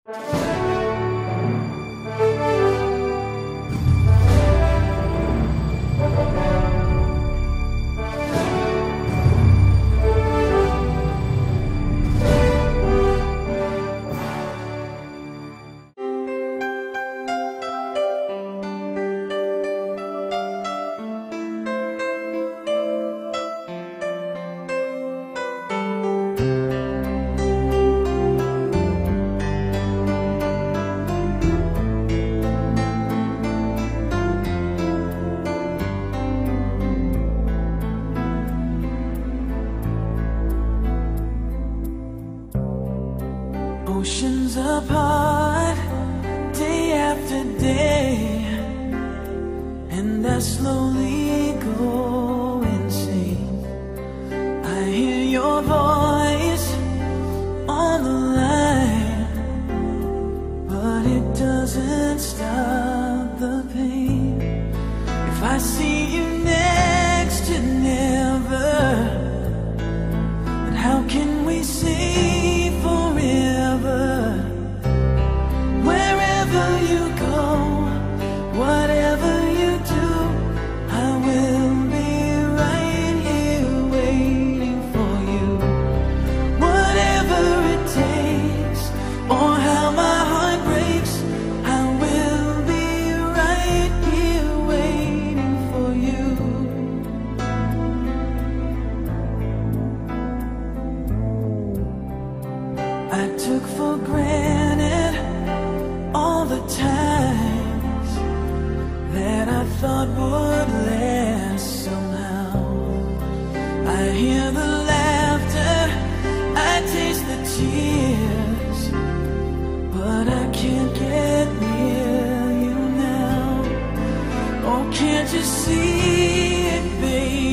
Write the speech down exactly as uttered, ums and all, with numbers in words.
Oceans apart, day after day, and I slowly go insane. I hear your voice on the line, but it doesn't stop the pain. If I see you next to never, then how can we say forever? Wherever you go, whatever you do, I will be right here waiting for you. Whatever it takes, or how my heart breaks, I will be right here waiting for you. I took for granted all the times that I thought would last somehow. I hear the laughter, I taste the tears, but I can't get near you now. Oh, can't you see it, baby?